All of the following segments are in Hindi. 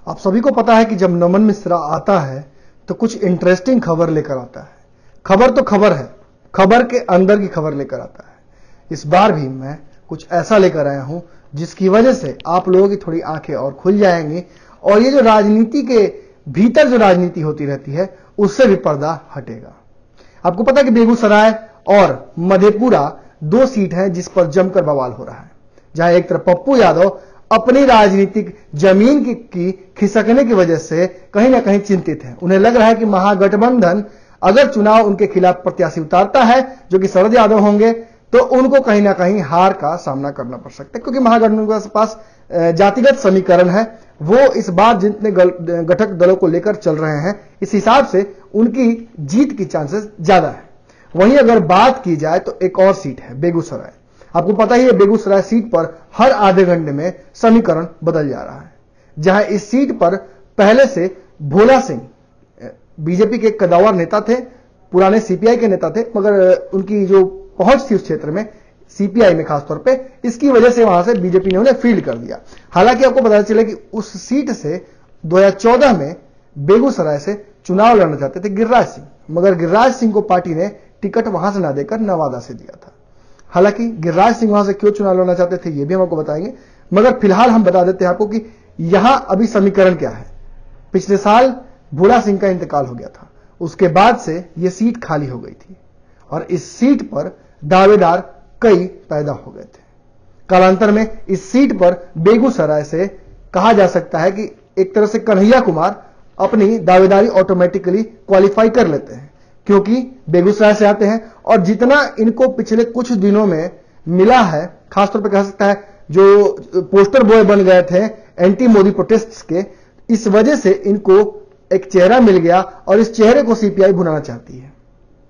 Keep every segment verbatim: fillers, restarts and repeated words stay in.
आप सभी को पता है कि जब नमन मिश्रा आता है तो कुछ इंटरेस्टिंग खबर लेकर आता है। खबर तो खबर है, खबर के अंदर की खबर लेकर आता है। इस बार भी मैं कुछ ऐसा लेकर आया हूं जिसकी वजह से आप लोगों की थोड़ी आंखें और खुल जाएंगी और ये जो राजनीति के भीतर जो राजनीति होती रहती है उससे भी पर्दा हटेगा। आपको पता है कि बेगूसराय और मधेपुरा दो सीट हैं जिस पर जमकर बवाल हो रहा है, जहां एक तरफ पप्पू यादव अपनी राजनीतिक जमीन की, की खिसकने की वजह से कहीं ना कहीं चिंतित है। उन्हें लग रहा है कि महागठबंधन अगर चुनाव उनके खिलाफ प्रत्याशी उतारता है जो कि शरद यादव होंगे तो उनको कहीं ना कहीं हार का सामना करना पड़ सकता है, क्योंकि महागठबंधन के पास जातिगत समीकरण है। वो इस बार जितने घटक दलों को लेकर चल रहे हैं इस हिसाब से उनकी जीत की चांसेस ज्यादा है। वहीं अगर बात की जाए तो एक और सीट है बेगूसराय। आपको पता ही है बेगूसराय सीट पर हर आधे घंटे में समीकरण बदल जा रहा है, जहां इस सीट पर पहले से भोला सिंह बीजेपी के कदावर नेता थे, पुराने सीपीआई के नेता थे, मगर उनकी जो पहुंच थी उस क्षेत्र में सीपीआई में खासतौर पे, इसकी वजह से वहां से बीजेपी ने उन्हें फील्ड कर दिया। हालांकि आपको पता चला कि उस सीट से दो हज़ार चौदह में बेगूसराय से चुनाव लड़ना चाहते थे गिरिराज सिंह, मगर गिरिराज सिंह को पार्टी ने टिकट वहां से ना देकर नवादा से दिया था। हालांकि गिरिराज सिंह वहां से क्यों चुनाव लड़ना चाहते थे यह भी हम आपको बताएंगे, मगर फिलहाल हम बता देते हैं आपको कि यहां अभी समीकरण क्या है। पिछले साल भोला सिंह का इंतकाल हो गया था, उसके बाद से यह सीट खाली हो गई थी और इस सीट पर दावेदार कई पैदा हो गए थे। कालांतर में इस सीट पर बेगूसराय से कहा जा सकता है कि एक तरह से कन्हैया कुमार अपनी दावेदारी ऑटोमेटिकली क्वालिफाई कर लेते हैं, क्योंकि बेगूसराय से आते हैं और जितना इनको पिछले कुछ दिनों में मिला है, खासतौर पर कह सकता है जो पोस्टर बॉय बन गए थे एंटी मोदी प्रोटेस्ट्स के, इस वजह से इनको एक चेहरा मिल गया और इस चेहरे को सीपीआई भुनाना चाहती है।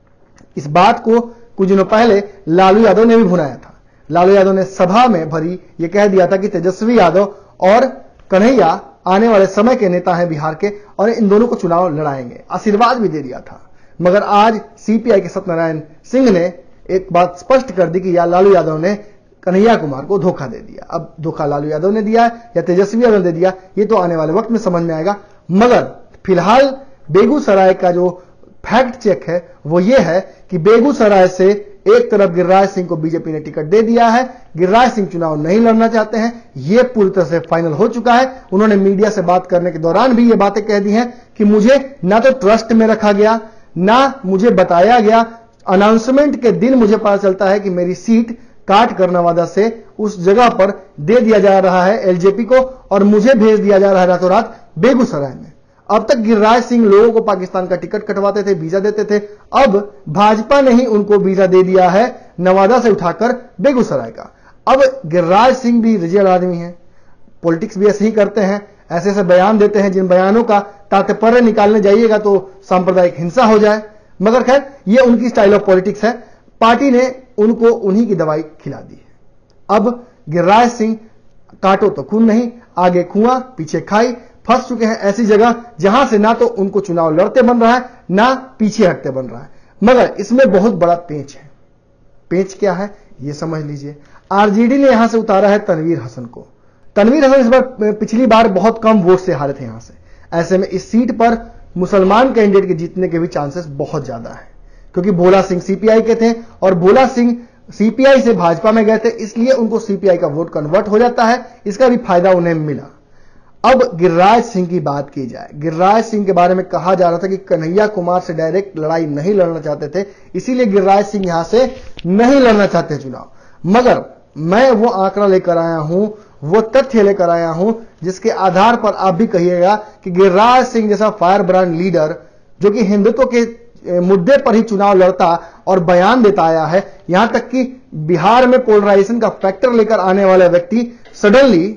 इस बात को कुछ दिनों पहले लालू यादव ने भी भुनाया था। लालू यादव ने सभा में भरी यह कह दिया था कि तेजस्वी यादव और कन्हैया आने वाले समय के नेता हैं बिहार के और इन दोनों को चुनाव लड़ाएंगे, आशीर्वाद भी दे दिया था। मगर आज सीपीआई के सत्यनारायण सिंह ने एक बात स्पष्ट कर दी कि या लालू यादव ने कन्हैया कुमार को धोखा दे दिया। अब धोखा लालू यादव ने दिया या तेजस्वी यादव ने दे दिया ये तो आने वाले वक्त में समझ में आएगा, मगर फिलहाल बेगूसराय का जो फैक्ट चेक है वो ये है कि बेगूसराय से एक तरफ गिरिराज सिंह को बीजेपी ने टिकट दे दिया है, गिरिराज सिंह चुनाव नहीं लड़ना चाहते हैं, यह पूरी तरह से फाइनल हो चुका है। उन्होंने मीडिया से बात करने के दौरान भी ये बातें कह दी हैं कि मुझे ना तो ट्रस्ट में रखा गया, ना मुझे बताया गया, अनाउंसमेंट के दिन मुझे पता चलता है कि मेरी सीट काट कर नवादा से उस जगह पर दे दिया जा रहा है एलजेपी को और मुझे भेज दिया जा रहा है रातों रात बेगूसराय में। अब तक गिरिराज सिंह लोगों को पाकिस्तान का टिकट कटवाते थे, वीजा देते थे, अब भाजपा ने ही उनको वीजा दे दिया है नवादा से उठाकर बेगूसराय का। अब गिरिराज सिंह भी रिजल आदमी हैं, पॉलिटिक्स भी ऐसे ही करते हैं, ऐसे ऐसे बयान देते हैं जिन बयानों का तात्पर्य निकालने जाइएगा तो सांप्रदायिक हिंसा हो जाए, मगर खैर ये उनकी स्टाइल ऑफ पॉलिटिक्स है। पार्टी ने उनको उन्हीं की दवाई खिला दी है। अब गिरिराज सिंह काटो तो खून नहीं, आगे कुआं पीछे खाई, फंस चुके हैं ऐसी जगह जहां से ना तो उनको चुनाव लड़ते बन रहा है ना पीछे हटते बन रहा है। मगर इसमें बहुत बड़ा पेंच है। पेंच क्या है यह समझ लीजिए। आरजेडी ने यहां से उतारा है तनवीर हसन को। तनवीर हसन इस बार पिछली बार बहुत कम वोट से हारे थे यहां से, ऐसे में इस सीट पर मुसलमान कैंडिडेट के जीतने के भी चांसेस बहुत ज्यादा है, क्योंकि भोला सिंह सीपीआई के थे और भोला सिंह सीपीआई से भाजपा में गए थे, इसलिए उनको सीपीआई का वोट कन्वर्ट हो जाता है, इसका भी फायदा उन्हें मिला। अब गिरिराज सिंह की बात की जाए, गिरिराज सिंह के बारे में कहा जा रहा था कि कन्हैया कुमार से डायरेक्ट लड़ाई नहीं लड़ना चाहते थे, इसीलिए गिरिराज सिंह यहां से नहीं लड़ना चाहते चुनाव। मगर मैं वो आंकड़ा लेकर आया हूं, वो तथ्य लेकर आया हूं जिसके आधार पर आप भी कहिएगा कि गिरिराज सिंह जैसा फायर ब्रांड लीडर जो कि हिंदुत्व के मुद्दे पर ही चुनाव लड़ता और बयान देता आया है, यहां तक कि बिहार में पोलराइजेशन का फैक्टर लेकर आने वाला व्यक्ति सडनली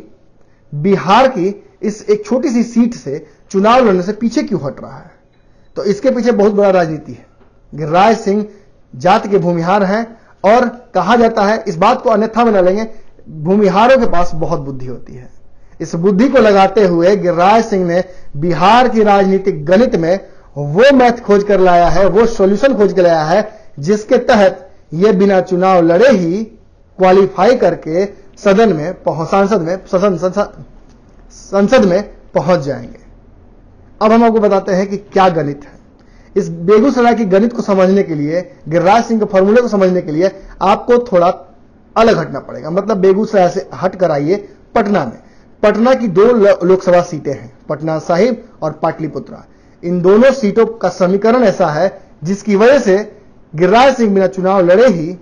बिहार की इस एक छोटी सी सीट से चुनाव लड़ने से पीछे क्यों हट रहा है? तो इसके पीछे बहुत बड़ा राजनीति है। गिरिराज सिंह जाति के भूमिहार हैं और कहा जाता है, इस बात को अन्यथा में न लेंगे, भूमिहारों के पास बहुत बुद्धि होती है। इस बुद्धि को लगाते हुए गिरिराज सिंह ने बिहार की राजनीतिक गणित में वो मैथ खोज कर लाया है, वो सॉल्यूशन खोज कर लाया है जिसके तहत ये बिना चुनाव लड़े ही क्वालिफाई करके सदन में सांसद में संसद में पहुंच जाएंगे। अब हम आपको बताते हैं कि क्या गणित है। इस बेगूसराय की गणित को समझने के लिए, गिरिराज सिंह के फॉर्मूले को समझने के लिए आपको थोड़ा अलग हटना पड़ेगा। मतलब बेगूसराय से हट कर आइए पटना में। पटना की दो लोकसभा सीटें हैं, पटना साहिब और पाटलिपुत्रा। इन दोनों सीटों का समीकरण ऐसा है जिसकी वजह से गिरिराज सिंह बिना चुनाव लड़े ही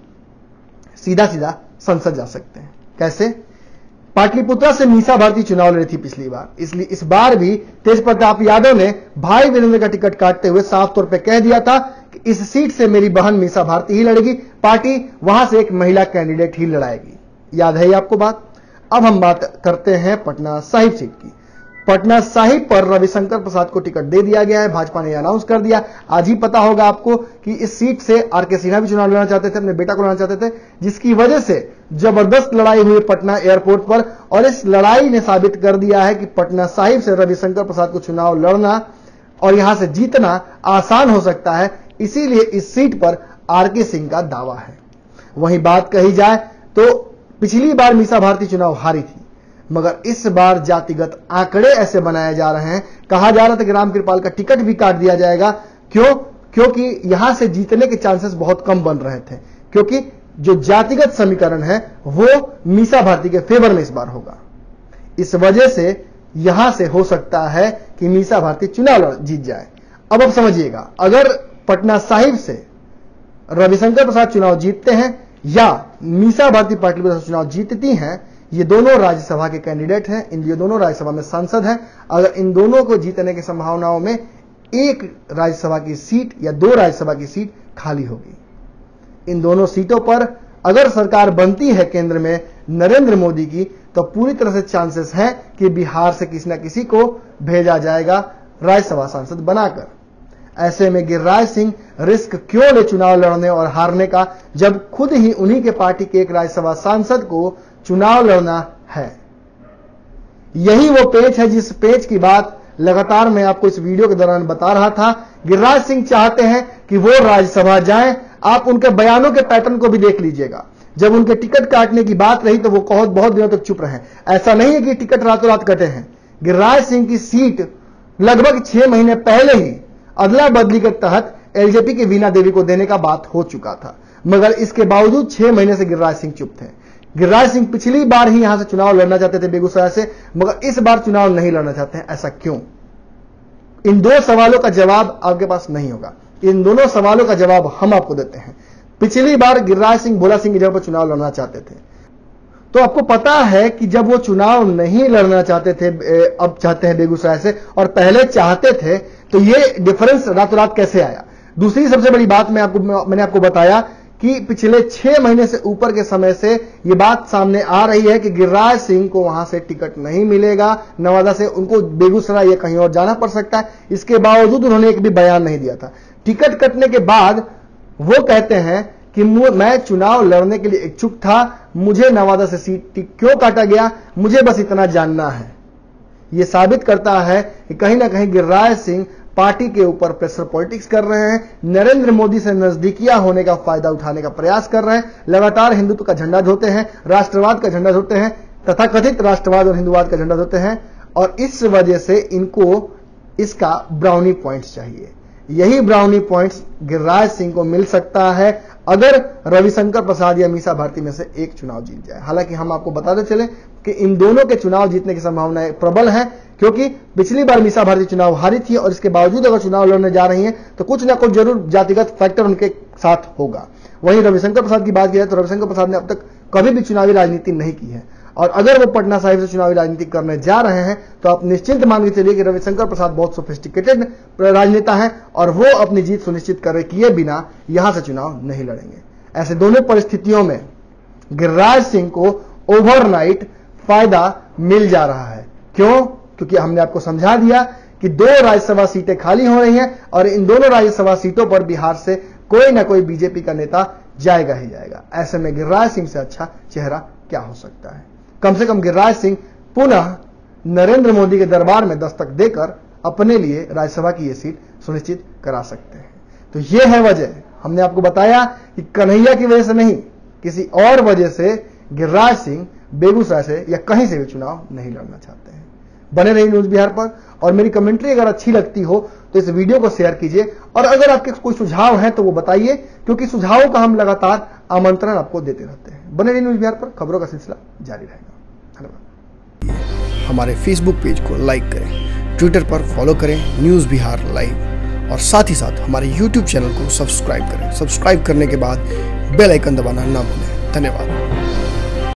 सीधा सीधा संसद जा सकते हैं। कैसे? पाटलिपुत्रा से मीसा भारती चुनाव लड़ी थी पिछली बार, इसलिए इस बार भी तेज प्रताप यादव ने भाई वीरेंद्र का टिकट काटते हुए साफ तौर पर कह दिया था कि इस सीट से मेरी बहन मीसा भारती ही लड़ेगी, पार्टी वहां से एक महिला कैंडिडेट ही लड़ाएगी। याद है ये आपको बात? अब हम बात करते हैं पटना साहिब सीट की। पटना साहिब पर रविशंकर प्रसाद को टिकट दे दिया गया है, भाजपा ने अनाउंस कर दिया। आज ही पता होगा आपको कि इस सीट से आर के सिन्हा भी चुनाव लड़ना चाहते थे, अपने बेटा को लड़ना चाहते थे, जिसकी वजह से जबरदस्त लड़ाई हुई पटना एयरपोर्ट पर। और इस लड़ाई ने साबित कर दिया है कि पटना साहिब से रविशंकर प्रसाद को चुनाव लड़ना और यहां से जीतना आसान हो सकता है। इसीलिए इस सीट पर आर के सिंह का दावा है। वहीं बात कही जाए तो पिछली बार मीसा भारती चुनाव हारी थी, मगर इस बार जातिगत आंकड़े ऐसे बनाए जा रहे हैं, कहा जा रहा था कि रामकृपाल का टिकट भी काट दिया जाएगा। क्यों? क्योंकि यहां से जीतने के चांसेस बहुत कम बन रहे थे, क्योंकि जो जातिगत समीकरण है वो मीसा भारती के फेवर में इस बार होगा। इस वजह से यहां से हो सकता है कि मीसा भारती चुनाव जीत जाए। अब अब समझिएगा, अगर पटना साहिब से रविशंकर प्रसाद चुनाव जीतते हैं या मीसा भारती पाटलिपुत्र चुनाव जीतती हैं, ये दोनों राज्यसभा के कैंडिडेट हैं, इन ये दोनों राज्यसभा में सांसद हैं। अगर इन दोनों को जीतने की संभावनाओं में एक राज्यसभा की सीट या दो राज्यसभा की सीट खाली होगी। इन दोनों सीटों पर अगर सरकार बनती है केंद्र में नरेंद्र मोदी की, तो पूरी तरह से चांसेस हैं कि बिहार से किसी न किसी को भेजा जाएगा राज्यसभा सांसद बनाकर। ऐसे में गिरिराज सिंह रिस्क क्यों ले चुनाव लड़ने और हारने का, जब खुद ही उन्हीं के पार्टी के एक राज्यसभा सांसद को चुनाव लड़ना है। यही वो पेच है जिस पेच की बात लगातार मैं आपको इस वीडियो के दौरान बता रहा था। गिरिराज सिंह चाहते हैं कि वो राज्यसभा जाएं। आप उनके बयानों के पैटर्न को भी देख लीजिएगा। जब उनके टिकट काटने की बात रही तो वो बहुत बहुत दिनों तक चुप रहे। ऐसा नहीं है कि टिकट रातों रात कटे हैं। गिरिराज सिंह की सीट लगभग छह महीने पहले ही अदला बदली के तहत एलजेपी की वीणा देवी को देने का बात हो चुका था, मगर इसके बावजूद छह महीने से गिरिराज सिंह चुप थे। गिरिराज सिंह पिछली बार ही यहां से चुनाव लड़ना चाहते थे बेगूसराय से, मगर इस बार चुनाव नहीं लड़ना चाहते हैं। ऐसा क्यों? इन दो सवालों का जवाब आपके पास नहीं होगा। इन दोनों सवालों का जवाब हम आपको देते हैं। पिछली बार गिरिराज सिंह भोला सिंह की जगह पर चुनाव लड़ना चाहते थे, तो आपको पता है कि जब वो चुनाव नहीं लड़ना चाहते थे, अब चाहते हैं बेगूसराय से, और पहले चाहते थे, तो ये डिफरेंस रातों रात कैसे आया? दूसरी सबसे बड़ी बात मैं आपको मैंने आपको बताया कि पिछले छह महीने से ऊपर के समय से यह बात सामने आ रही है कि गिरिराज सिंह को वहां से टिकट नहीं मिलेगा, नवादा से उनको बेगूसराय या कहीं और जाना पड़ सकता है। इसके बावजूद उन्होंने एक भी बयान नहीं दिया था। टिकट कटने के बाद वो कहते हैं कि मैं चुनाव लड़ने के लिए इच्छुक था, मुझे नवादा से सीट क्यों काटा गया, मुझे बस इतना जानना है। यह साबित करता है कि कहीं ना कहीं गिरिराज सिंह पार्टी के ऊपर प्रेशर पॉलिटिक्स कर रहे हैं, नरेंद्र मोदी से नजदीकियां होने का फायदा उठाने का प्रयास कर रहे हैं, लगातार हिंदुत्व का झंडा धोते हैं, राष्ट्रवाद का झंडा धोते हैं, तथाकथित राष्ट्रवाद और हिंदुवाद का झंडा धोते हैं, और इस वजह से इनको इसका ब्राउनी पॉइंट्स चाहिए। यही ब्राउनी पॉइंट्स गिरिराज सिंह को मिल सकता है अगर रविशंकर प्रसाद या मीसा भारती में से एक चुनाव जीत जाए। हालांकि हम आपको बताते चले कि इन दोनों के चुनाव जीतने की संभावनाएं प्रबल है, क्योंकि पिछली बार मीसा भारती चुनाव हारी थी और इसके बावजूद अगर चुनाव लड़ने जा रही हैं तो कुछ ना कुछ जरूर जातिगत फैक्टर उनके साथ होगा। वहीं रविशंकर प्रसाद की बात की जाए तो रविशंकर प्रसाद ने अब तक कभी भी चुनावी राजनीति नहीं की है, और अगर वो पटना साहिब से चुनावी राजनीति करने जा रहे हैं तो आप निश्चिंत मान के चलिए कि रविशंकर प्रसाद बहुत सोफिस्टिकेटेड राजनेता हैं और वो अपनी जीत सुनिश्चित कर किए बिना यहां से चुनाव नहीं लड़ेंगे। ऐसे दोनों परिस्थितियों में गिरिराज सिंह को ओवरनाइट फायदा मिल जा रहा है। क्यों? क्योंकि हमने आपको समझा दिया कि दो राज्यसभा सीटें खाली हो रही हैं और इन दोनों राज्यसभा सीटों पर बिहार से कोई ना कोई बीजेपी का नेता जाएगा ही जाएगा। ऐसे में गिरिराज सिंह से अच्छा चेहरा क्या हो सकता है? कम से कम गिरिराज सिंह पुनः नरेंद्र मोदी के दरबार में दस्तक देकर अपने लिए राज्यसभा की यह सीट सुनिश्चित करा सकते हैं। तो यह है वजह, हमने आपको बताया कि कन्हैया की वजह से नहीं, किसी और वजह से गिरिराज सिंह बेगूसराय से या कहीं से भी चुनाव नहीं लड़ना चाहते हैं। बने रहिए न्यूज बिहार पर, और मेरी कमेंट्री अगर अच्छी लगती हो तो इस वीडियो को शेयर कीजिए, और अगर आपके कोई सुझाव है तो वो बताइए, क्योंकि सुझावों का हम लगातार आमंत्रण आपको देते रहते हैं। बने रहिए न्यूज बिहार पर, खबरों का सिलसिला जारी रहेगा। धन्यवाद। हमारे फेसबुक पेज को लाइक करें, ट्विटर पर फॉलो करें न्यूज बिहार लाइव, और साथ ही साथ हमारे यूट्यूब चैनल को सब्सक्राइब करें। सब्सक्राइब करने के बाद बेल आइकन दबाना ना भूलें। धन्यवाद।